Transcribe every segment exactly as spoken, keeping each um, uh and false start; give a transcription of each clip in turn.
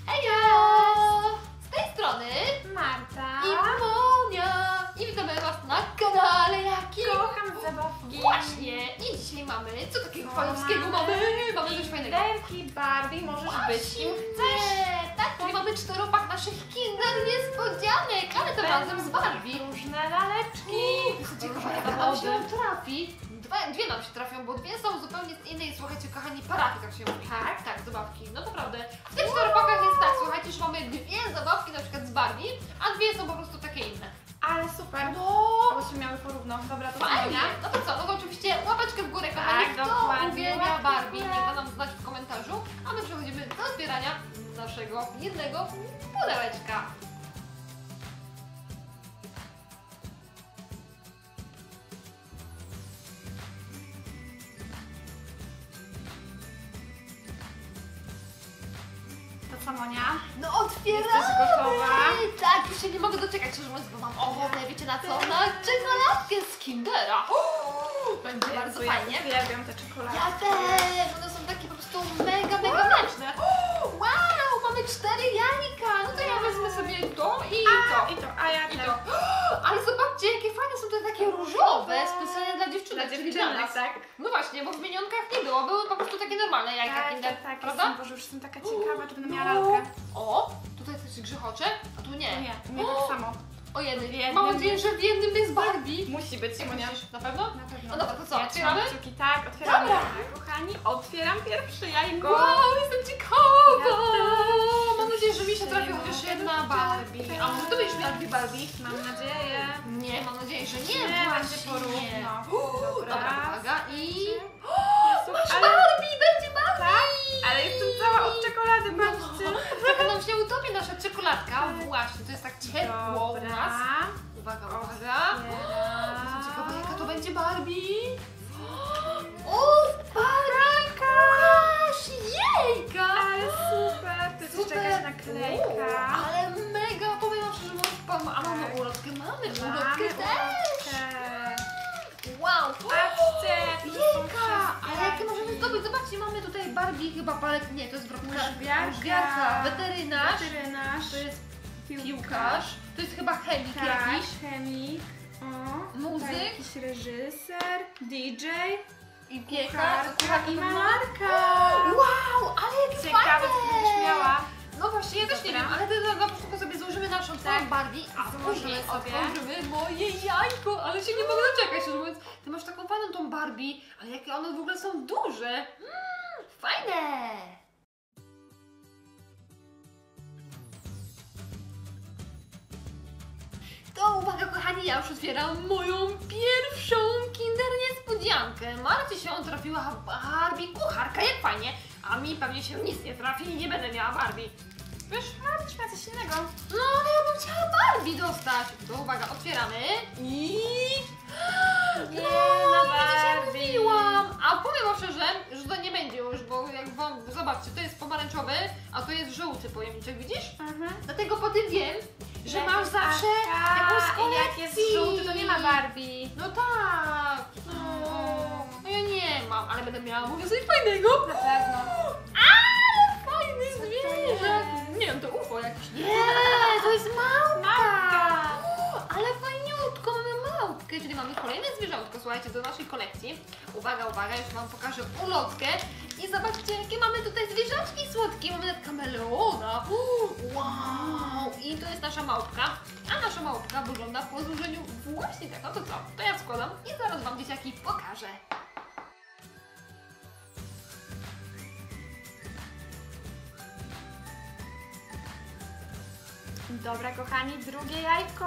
Hejo! Z tej strony Marta i Monia i witamy Was na kanale jakim Kocham zabawki. Właśnie! I dzisiaj mamy, co takiego Co fajowskiego mamy? mamy? Mamy coś fajnego. Kinderki Barbie, możesz być kim chcesz. Tak, czyli mamy czteropak naszych kinder niespodzianek, ale tym razem z Barbie. Różne laleczki. Ciekawe, jaka nam się trafi. Dwa, dwie nam się trafią, bo dwie są zupełnie z innej, słuchajcie, kochani, paraki, tak się mówi. Tak? Tak, zabawki. No naprawdę. W tych czteropakach jest tak, słuchajcie, że mamy dwie zabawki na przykład z Barbie, a dwie są po prostu takie inne. Ale super. No, Byśmy miały porówno. Dobra, to fajnie. Monia. No to co, no to oczywiście łapeczkę w górę, kochani, Tak, kto dokładnie. uwielbia Łapkę w Barbie, górę. niech da nam znać w komentarzu, a my przechodzimy do zbierania naszego jednego pudełeczka. To co, Monia? No otwieramy! Jesteś gotowa? Tak, już się nie mogę doczekać, szczerze mówiąc, bo mam ochotę, wiecie na co? Na czekoladkę z Kindera. Będzie bardzo ja fajnie. uwielbiam te czekolady. Ja też! One są takie po prostu mega, mega mleczne. Wow, mamy cztery jajka! No to ja wezmę sobie to i to. I to, a ja I też. to. Ale zobaczcie, jakie fajne są te takie różowe, specjalnie dla dziewczynek, Dla czyli dla dziewczynek, nas. tak? No właśnie, bo w minionkach nie było, były po prostu takie normalne jajka Tak, Kinder, tak, tak. prawda? Jestem, Boże, już jestem taka ciekawa, czy będę miała No. lalkę. O, tutaj coś grzychocze, a tu nie. Nie, nie tak samo. O jednym. W jednym. Mam nadzieję, że w jednym jest Barbie. Musi być, Jak Monia. myślisz? Na pewno? Na pewno. No dobra, to co, Ja otwieramy? trzymam kciuki, tak, otwieramy. Dobra. Tak, kochani, otwieram pierwsze jajko. Wow, jestem ciekawa! Ja też. Mam nadzieję, że mi się trafi Nie chociaż mogę jedna doczekać. Barbie. A może ty będziesz miała dwie Barbie? Mam nadzieję. Nie, mam nadzieję, że nie. Nie, właśnie. będzie porówno. Uuu, Dobra. Dobra, uwaga i... Jezu, Masz ale- Barbie, będzie Barbie! Tak, ale jestem cała od czekolady, No, patrzcie. trochę nam się utopi nasza czekoladka. Właśnie, to jest tak ciepło u Dobra. nas. Uwaga, uwaga. Jestem ciekawa, jaka to będzie Barbie. O, Barbie! Masz jejka! Ale super, to jest jeszcze jakaś naklejka. U, ale mega, powiem wam szczerze mówiąc, pan- a mamy Tak. ulotkę, mamy Mamy ulotkę też. ulotkę. Wow! Patrzcie, jakie to są Jejka! Ale wszystkie. jakie możemy zdobyć? Zobaczcie, mamy tutaj Barbie, chyba palet, nie, to jest wrotkarz, Łyżwiarka. weterynarz, Weterynarz. to jest piłkarz, to jest chyba chemik Tak, jakiś. chemik. O, Muzyk. tutaj jakiś reżyser, D J. I Kucharka kucharka i to malarka. Wow, ale jakie Ciekawe, co fajne! będziesz miała. No właśnie, ja też nie Dobra. wiem, ale to na początku sobie złożymy naszą całą Tak. Barbie, a Złożymy później sobie. otworzymy moje jajko, ale się nie mogę doczekać, szczerze mówiąc. Ty masz taką fajną tą Barbie, ale jakie one w ogóle są duże. Mm, fajne! To uwaga kochani, ja już otwieram moją pierwszą Kinder Niespodziankę. Marcie się trafiła Barbie kucharka, jak fajnie, a mi pewnie się nic nie trafi i nie będę miała Barbie. Wiesz, Marcz ma coś innego. No ale ja bym chciała Barbie dostać. To uwaga, otwieramy i... Nie, no, na widzicie, Barbie. mówiłam. A powiem wam szczerze, że to nie będzie już, bo jak wam, zobaczcie, to jest pomarańczowy, a to jest żółty pojemniczek, widzisz? Mhm. Dlatego po tym wiem, że Jak masz jest zawsze taka jakąś z i jak jest kolekcji. żółty, to nie ma Barbie. No tak. No, no ja nie mam, ale będę miała, mówię coś fajnego. Na pewno. Ale fajny zwierzak. Nie wiem, to U F O jakieś. Nie, to jest małpka. Małpka. O, ale fajniutko, mamy małpkę, czyli mamy kolejne zwierzątko, słuchajcie, do naszej kolekcji. Uwaga, uwaga, już wam pokażę ulotkę. I zobaczcie, jakie mamy tutaj zwierzaczki słodkie. Mamy nawet kameleona. Wow! I to jest nasza małpka. A nasza małpka wygląda po złożeniu właśnie tak. No to co? To ja składam i zaraz wam dzieciaki pokażę. Dobra, kochani, drugie jajko.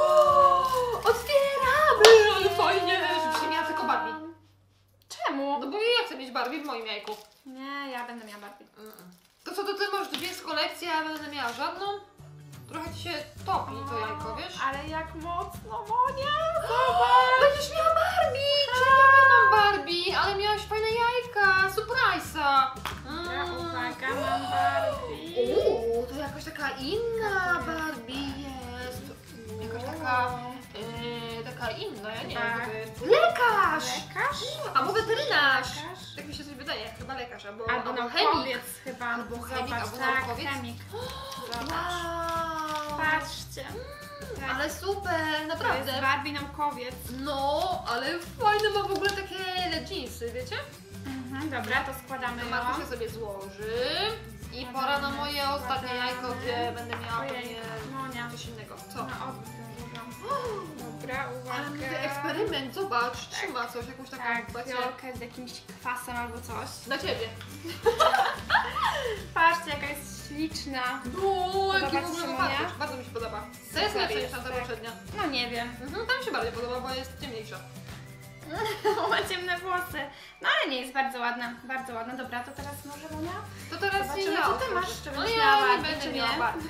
Otwieramy! Ale fajnie! Żebyś nie miała tylko Barbie. Czemu? No bo ja chcę mieć Barbie w moim jajku. Nie, ja będę miała Barbie. To co, to ty masz dwie z kolekcji, a ja będę miała żadną? Trochę ci się topi to jajko, wiesz? Ale jak mocno, Monia! Zobacz! Będziesz miała Barbie! Czyli ja nie mam Barbie, ale miałaś fajne jajka, surprise'a. Dobra, Mm. uwaga, mam Barbie. Uuu, to jakaś taka inna Barbie jest. Jakaś taka, yy, taka inna, ja nie wiem Tak. co to jest. Lekarz! Lekarz? Albo weterynarz. Lekarz? Tak mi się coś wydaje, chyba lekarz, albo, Albo albo naukowiec chyba. Albo chemik, Zobacz, albo tak, naukowiec. chemik. Zobacz. Wow! Patrzcie. Tak. Ale super, To jest naprawdę. Barbie naukowiec. No, ale fajne ma w ogóle takie jeansy, wiecie? Mhm, dobra, to składamy To ją. Markusia sobie złoży. I pora na moje ostatnie Składamy. jajko, gdzie będę miała Ojej, pewnie Monia. coś innego. Co? Na odwrót ją dużo. Dobra, Ale mówię, uwaga. eksperyment, zobacz, trzyma coś, jakąś taką Tak, wiecie, fiolkę z jakimś kwasem albo coś. dla ciebie. Patrzcie, jaka jest śliczna. No, jaki Podoba w ci się, ogóle Monia? patrz, bardzo mi się podoba. To jest Super lepsze niż jest, tamta tak. poprzednia. No nie wiem. Mhm, tam mi się bardziej podoba, bo jest ciemniejsza. Ma ciemne włosy. No ale nie jest bardzo ładna. Bardzo ładna. Dobra, to teraz może Monia? To teraz Zobaczymy, ja co ty otworzę. masz, czy No będziesz ja miała nie Barbie, będę czy miała nie? Barbie.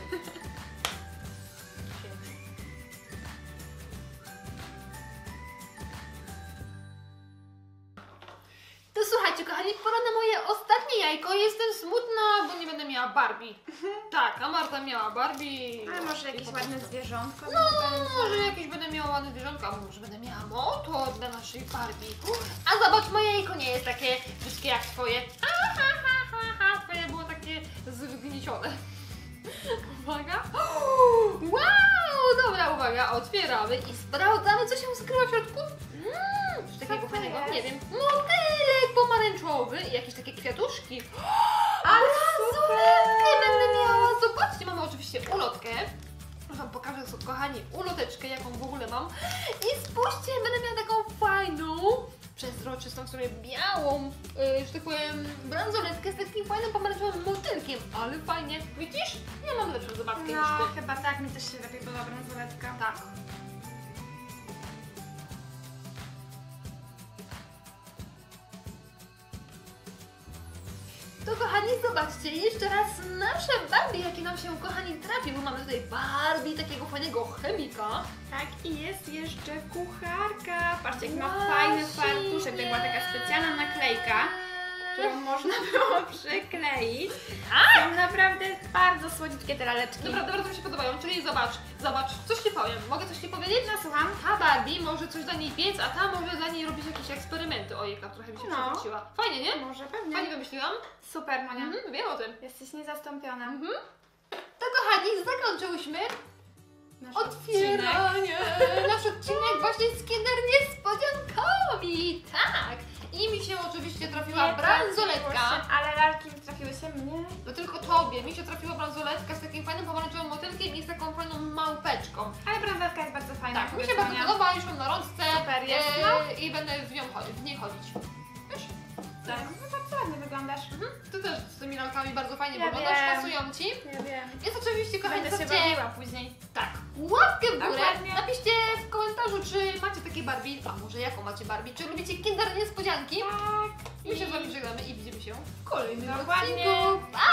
To słuchajcie, kochani, pora na moje ostatnie jajko. Jestem smutna, bo nie będę miała Barbie. Tak, a Marta miała Barbie. Ale może I jakieś po ładne prostu. zwierzątko? No, może jakieś będę miała ładne zwierzątko, a może będę miała motor dla naszej Barbie. A zobacz, moje jajko nie jest takie brzydkie jak twoje. Ha, ha, ha, ha, ha. Twoje było takie zgniecione. Uwaga. Wow, dobra, uwaga, otwieramy i sprawdzamy, co się skrywa w środku. Mm, coś takiego to fajnego, jest? nie wiem. Motylek pomarańczowy i jakieś takie kwiatuszki. Ale Bransoletkę będę miała. Zobaczcie, mamy oczywiście ulotkę. Wam pokażę, so- kochani, uloteczkę, jaką w ogóle mam. I spójrzcie, będę miała taką fajną, przezroczystą, w sumie białą, yy, że tak powiem, bransoletkę z takim fajnym pomarańczowym motylkiem. Ale fajnie. Widzisz? Ja mam lepszą zabawkę niż No, ty. chyba tak. Mi też się lepiej podoba bransoletka. Tak. To kochani, zobaczcie, jeszcze raz nasze Barbie, jakie nam się, kochani, trafi, bo mamy tutaj Barbie, takiego fajnego chemika. Tak, i jest jeszcze kucharka. Patrzcie, jak ma Właśnie. fajny fartuszek. To była taka specjalna naklejka, którą można było przykleić. Są naprawdę bardzo słodziutkie te laleczki. Naprawdę bardzo mi się podobają, czyli zobacz, zobacz, coś Ci powiem, mogę coś Ci powiedzieć? No, słucham. Ta Barbie może coś dla niej piec, a ta może dla niej robić jakieś eksperymenty. Ojejka, trochę mi się No. przewróciła. Fajnie, nie? Może pewnie. Fajnie wymyśliłam? Super, Monia. Mhm, wiem o tym. Jesteś niezastąpiona. Mhm. To kochani, zakończyłyśmy Nasz odcinek. otwieranie. Nasz odcinek właśnie z Kinder Niespodziankami. Tak. I mi się oczywiście trafiła Nie bransoletka. trafiło się, ale lalki trafiły się mnie. No tylko tobie. Mi się trafiła bransoletka z takim fajnym pomarańczowym motylkiem i z taką fajną małpeczką. Ale bransoletka jest bardzo fajna. Tak, mi się powiedz, bardzo Monia. podoba, już mam na rączce. Super jest, e, no. I będę w, nią chodzić, w niej chodzić. Wiesz? Tak, no bardzo ładnie wyglądasz. Mhm. Ty też z tymi lalkami bardzo fajnie Ja wyglądasz, wiem. pasują Ci. Ja wiem. Jest oczywiście, kochani, Będę się zostawcie- bawiła później. Tak, łapkę w górę. Dokładnie. Napiszcie w komentarzu, czy macie takie Barbie, a może jaką macie Barbie, czy lubicie Kinder Niespodzianki. Tak. I my się z Wami żegnamy i widzimy się w kolejnym Dokładnie. odcinku. Pa!